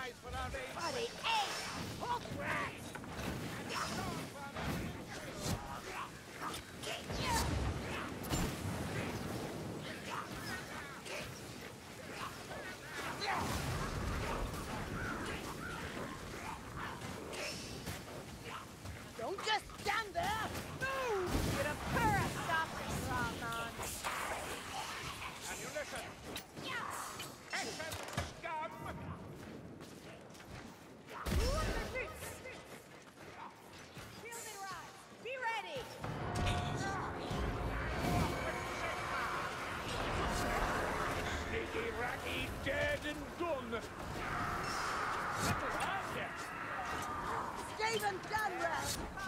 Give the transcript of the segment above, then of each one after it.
Bloody eight! Hook rats! Don't just stand there! Move! You're a purr stop this man. Ammunition! Hessian scum! Fielding rise! Be ready! Sneaky ratty, dead and done! Little hard. Stephen Dunran!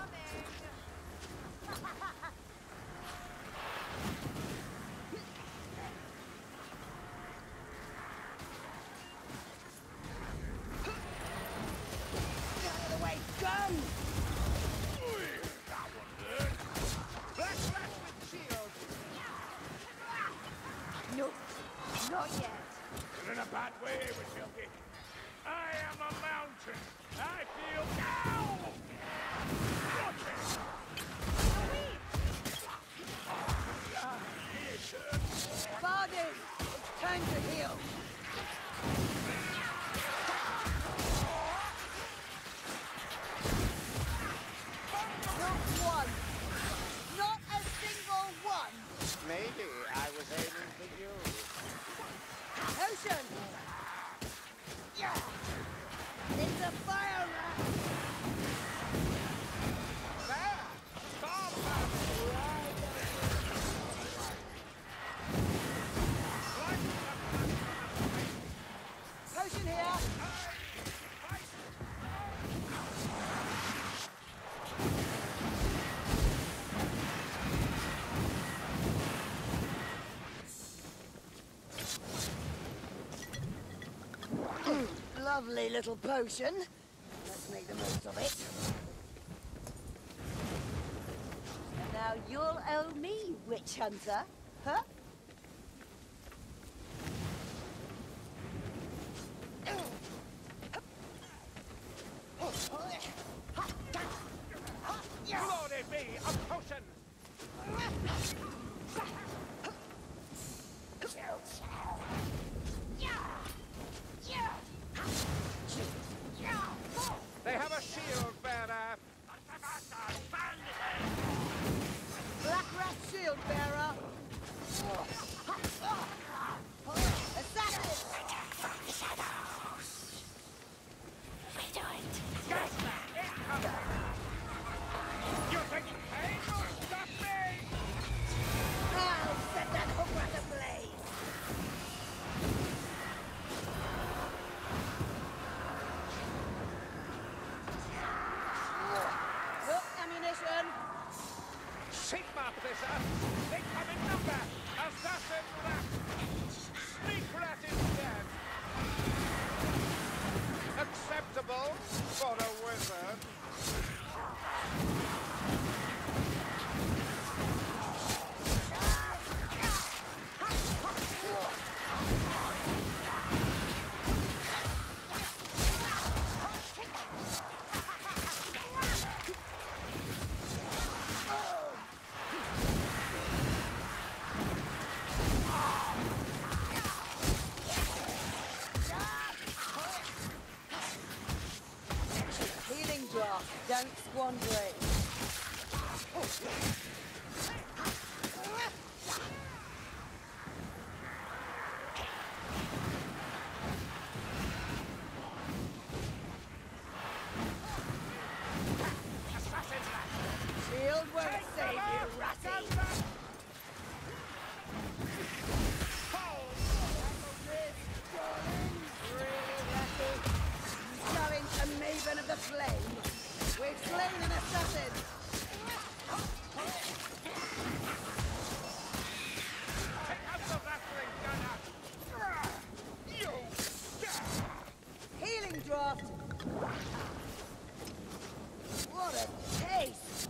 Out of the way, go! That one hurt. Black rat with shield! No, not yet. You're in a bad way, Witchelky. I am a mountain. I feel now. Watch it. Bargain! It's time to heal. Not one. Not a single one. Maybe I was aiming for you. Ocean! It's a fire rat! There. Stop. Potion here! Lovely little potion. Let's make the most of it. And now you'll owe me, witch hunter. Huh? Glory be a potion. They have a shield bearer. Black rat shield bearer. Assassin! We do it. You're taking pain? Stop me! I'll set that hook rat ablaze! Look, ammunition! Sheep map this up. They come in number. Assassin rat. Sneak rat is dead. Acceptable for a wizard. Healing draft, don't squander it. Shield won't save you, ratty! Really, ratty? Challenge a maven of the flame! We've slain an assassin! Take out the rattling gunner. You. Healing draft! What a taste!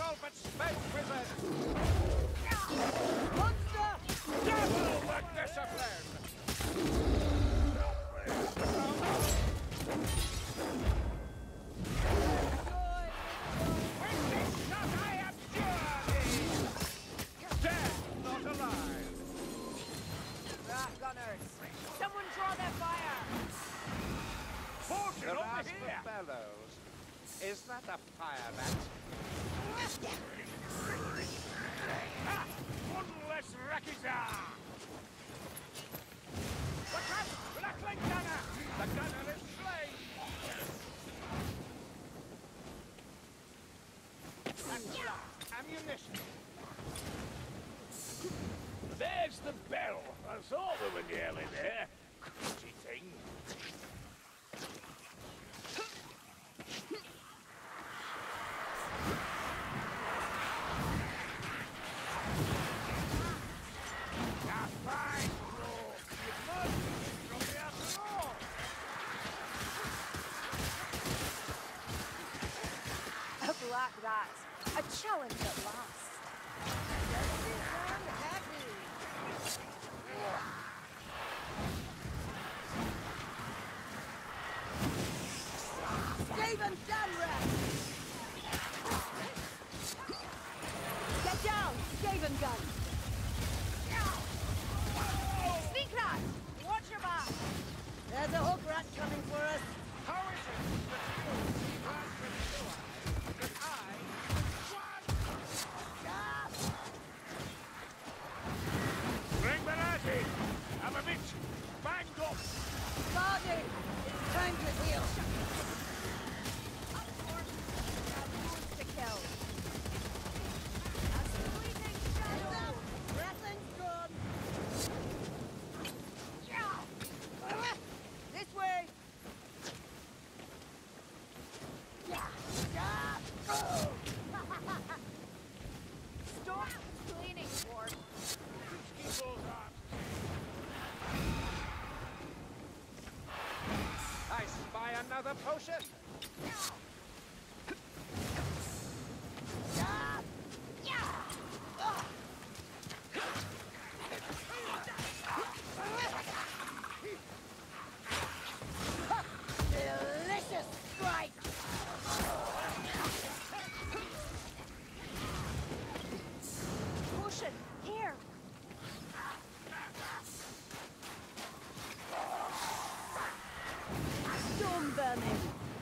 all but space wizard! Monster! Double the discipline! With this shot I am surely dead, not alive! Rat gunners! Someone draw their fire! Fortune The over rasp here! of bellows. Is that a fire rat? Ah! One less Rakiza! The rattling gunner! The gunner is slain! Ammunition. There's the bell! I thought we were nearly there. Crunchy thing. Ah, fine, bro. You must be from the after all. A black rat. A challenge at last. I'm happy! Skaven Gunrat! Get down, Skaven Gun! Sneak rat! Watch your back! There's a hook rat coming for us. How is it that you see rats with two eyes, but I Bring Benazzi! I'm a bit banged up. Barney, it's time to heal. Up north, we have wounds to kill. A fleeting Heads shadow! up, rattling's gone. This way. Stop cleaning, Ward. Keep those arms. I spy another potion. Delicious strike. Potion, here! Storm vermin.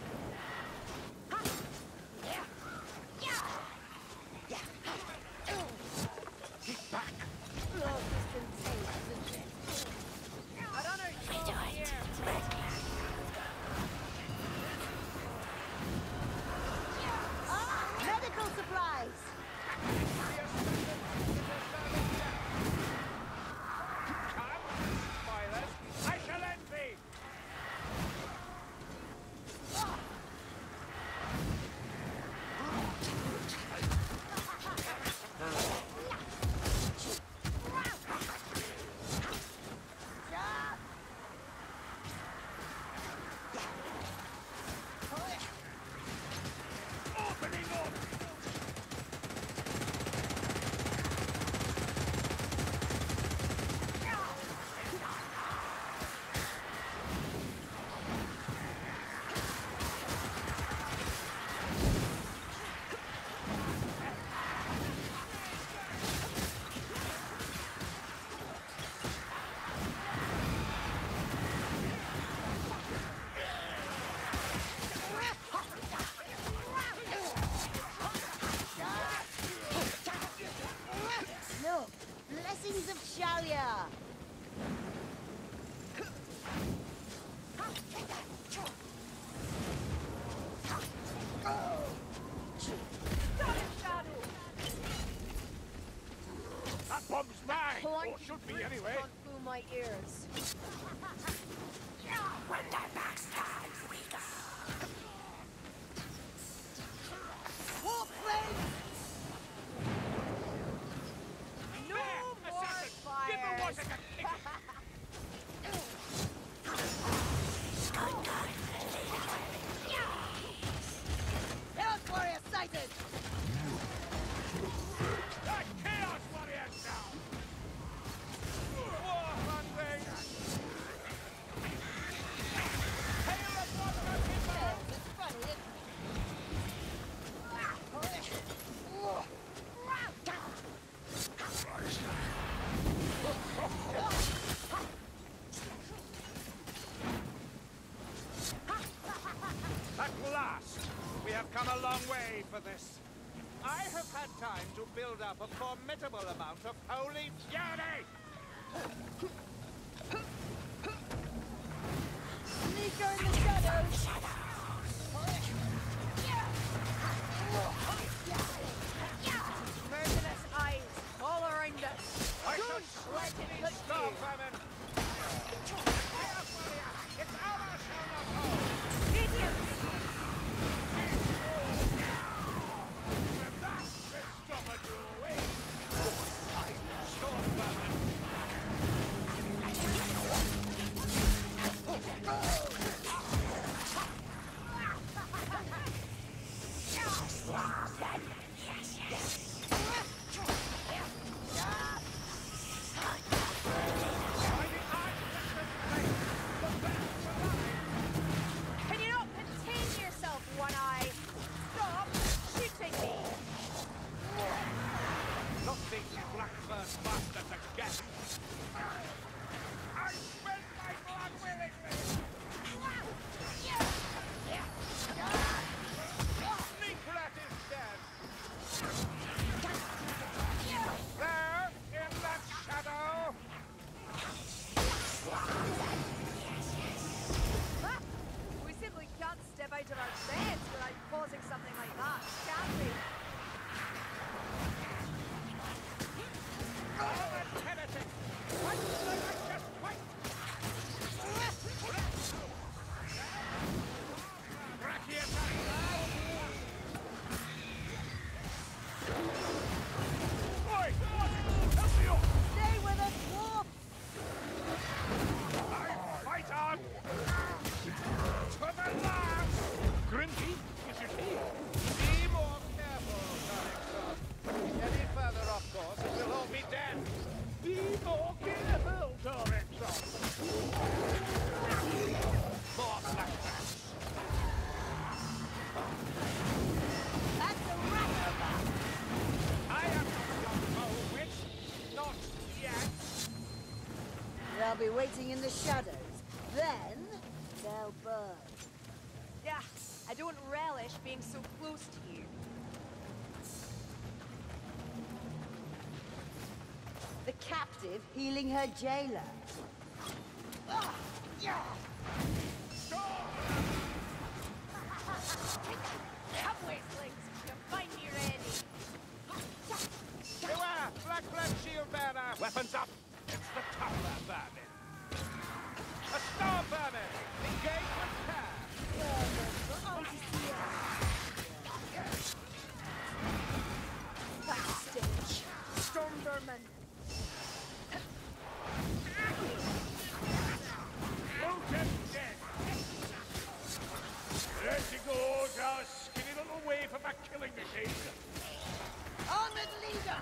Keep back. Blood is contagious, I don't know here. medical supplies. I shall envy. Opening up. No, blessings of Shalia. That bomb's mine. Or Plunky should be brutes anyway. can't fool my ears. Warp flame. No more Assassin, give the fires! water a kick. Chaos warrior sighted. this. I have had time to build up a formidable amount of holy fury! Sneaker in the shadows! Murderous eyes all around us. I Don't should let it touch stop, you. Vermin! It's our shall not hold! Idiots! Stop at your way! Storm Vermin! Can you not contain yourself, One Eye? Stop shooting me! Not these black-first bastards again! I spent my blood willingly! Sneakrat is dead! There, in that shadow! Ah, we simply can't step out of our beds without causing something like that, can we? I'm a heretic! Why should I just wait? Oi! Help me up! Stay with us, Wolf! Fight on! To the last! Grimsy, is it here? Be more careful, Darrington. Any further off course, and we'll all be dead. Be more careful, Torrexon! More black rats. That's a rat! I am not your mole witch. Not yet. They'll be waiting in the shadows. Then, they'll burn. Yeah, I don't relish being so close to you. The captive healing her jailer. Come, wastelands, you'll find me ready. Beware, black blood shield bearer. Weapons up. It's the tougher vermin. A star vermin. Engage with care. Backstage. Stormvermin. Out and dead! There she goes, our skinny little waif of a killing machine! Armored leader!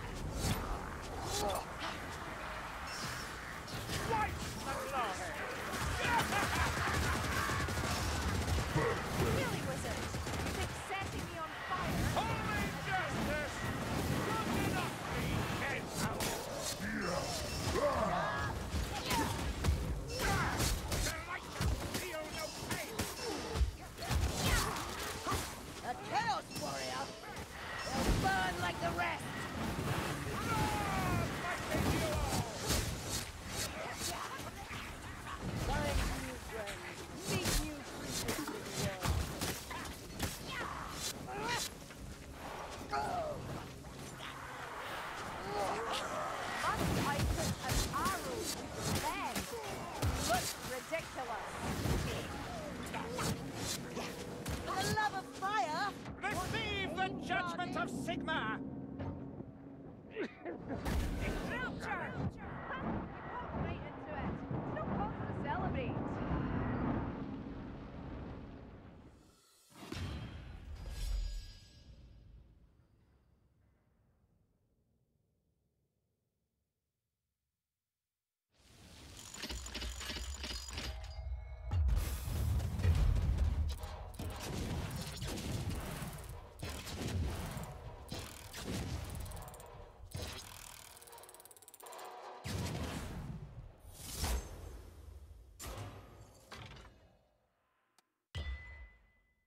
Right, McLaren! Silly wizard. You think setting me on fire? Holy justice! Good enough, me, dead The light feel no pain! A Chaos Warrior! They'll burn like the rest! Find new friends. Meet new creatures in the world. Must I put an arrow to your head? Looks ridiculous. For the love of fire! Receive the judgment of Sigma.